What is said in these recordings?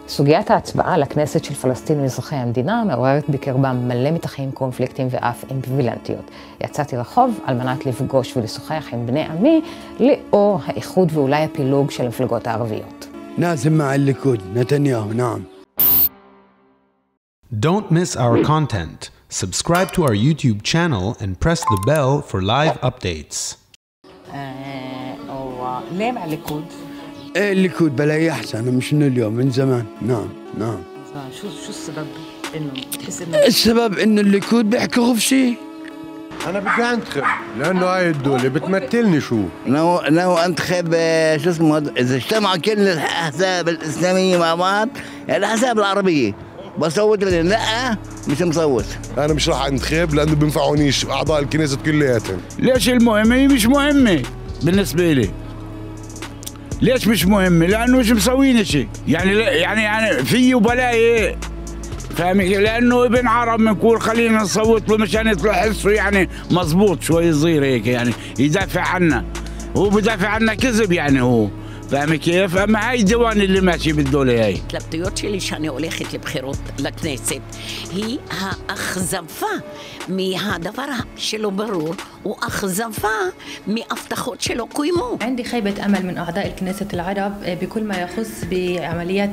סוגיית ההצבעה לכנסת של פלסטין ואזרחי המדינה מעוררת בקרבם מלא מתחים, קונפליקטים ואף אמביוולנטיות. יצאתי רחוב על מנת לפגוש ולשוחח עם בני עמי לאור האיחוד ואולי הפילוג של המפלגות הערביות. نازل مع الليكود نتنياهو نعم. Don't miss our content. Subscribe to our YouTube channel and press the bell for live updates. ليه مع الليكود؟ ايه الليكود بلاقي احسن مش من اليوم من زمان. نعم. شو السبب انه تحس انه السبب انه الليكود بيحكوا خفشي. انا بدي انتخب لانه هاي الدولة بتمثلني شو لو انتخب شو اسمه اذا اجتمعوا كل الاحزاب الاسلامية مع بعض الاحزاب العربية بصوت لهم. لا مش مصوت. انا مش راح انتخب لانه بينفعونيش اعضاء الكنيسة كلياتهم. ليش المهمة؟ هي مش مهمة بالنسبة لي. ليش مش مهمة؟ لأنه مش مسوين شيء، يعني في وبلاي فاهم؟ لأنه ابن عرب بنقول خلينا نصوت له مشان يطلع حسه يعني مزبوط شوي صغير هيك، يعني يدافع عنا. هو بدافع عنا كذب يعني هو فاهم كيف؟ اما هاي الديوان اللي ماشي بالدولة هاي. התלבטויות שלי שאני הולכת לבחירות לכנסת היא האכזבה מהדבר שלא ברור ואכזבה מהבטחות שלא קוימו. عندي خيبة أمل من أعضاء الكنيسة العرب بكل ما يخص بعمليات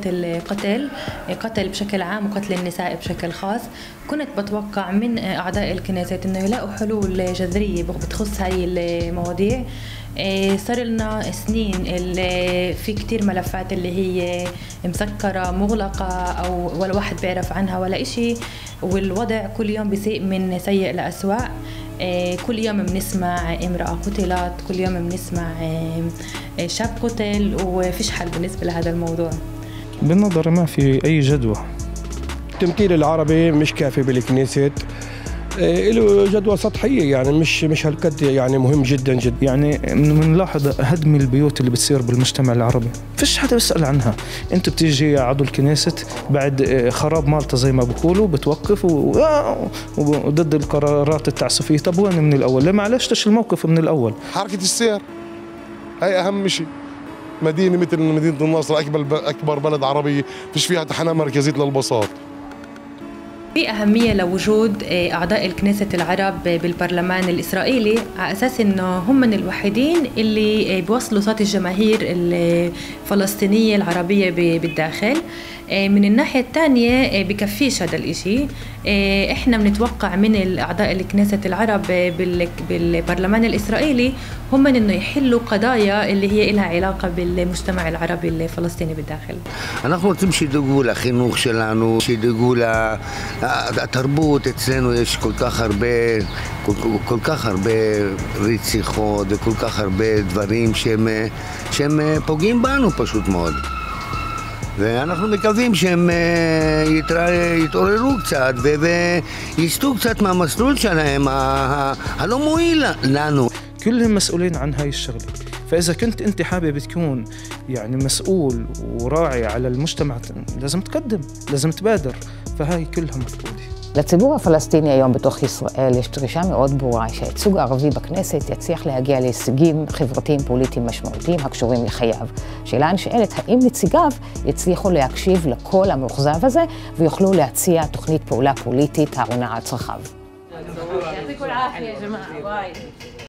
القتل بشكل عام وقتل النساء بشكل خاص. كنت بتوقع من أعضاء الكنيسة إنه يلاقوا حلول جذرية بخصوص هاي المواضيع. صار لنا سنين اللي في كتير ملفات اللي هي مسكرة مغلقة أو ولا واحد بيعرف عنها ولا إشي، والوضع كل يوم بيسيء من سيء لأسوأ. كل يوم بنسمع امرأة قتلت، كل يوم بنسمع شاب قتل، وفيش حل بالنسبة لهذا الموضوع. بالنظر ما في أي جدوى. التمثيل العربي مش كافي بالكنيسة، له جدوى سطحية يعني مش هالقد يعني مهم جدا جدا. يعني بنلاحظ هدم البيوت اللي بتصير بالمجتمع العربي، فيش حدا بيسأل عنها. انت بتيجي عضو الكنيسة بعد خراب مالطا زي ما بقولوا بتوقف وضد القرارات التعسفية. طب وين من الأول؟ ليه ما علاجتش الموقف من الأول؟ حركة السير هي أهم شيء. مدينة مثل مدينة الناصر أكبر بلد عربي فيش فيها تحنة مركزية للبساط. في أهمية لوجود أعضاء الكنيسة العرب بالبرلمان الإسرائيلي على أساس إنه هم من الوحيدين اللي بيوصلوا صوت الجماهير الفلسطينية العربية بالداخل. من الناحية الثانية بكفيش هذا الإشي. إحنا بنتوقع من أعضاء الكنيسة العرب بالبرلمان الإسرائيلي هم إنه يحلوا قضايا اللي هي لها علاقة بالمجتمع العربي الفلسطيني بالداخل. אנחנו רוצים שידאגו לחינוך שלנו, שידאגו לתרבות. אצלנו יש כל כך הרבה רציחות וכל כך הרבה דברים שהם פוגעים בנו פשוט מאוד. ואנחנו מקווים שהם יתעוררו קצת ויסטו קצת מהמסלול שלהם הלא מועיל לנו. كلهم مسؤولين عن هاي الشغلة. فإذا كنت أنت حابب تكون يعني مسؤول وراعي على المجتمع لازم تقدم، لازم تبادر. فهاي كلها مفقودة. לציבור הפלסטיני היום בתוך ישראל יש דרישה מאוד ברורה שהייצוג הערבי בכנסת יצליח להגיע להישגים חברתיים פוליטיים משמעותיים הקשורים לחייו. שאלה נשאלת, האם נציגיו יצליחו להקשיב לקול המאוכזב הזה ויוכלו להציע תוכנית פעולה פוליטית העונה על צרכיו. יעתיקו العافية يا جماعة.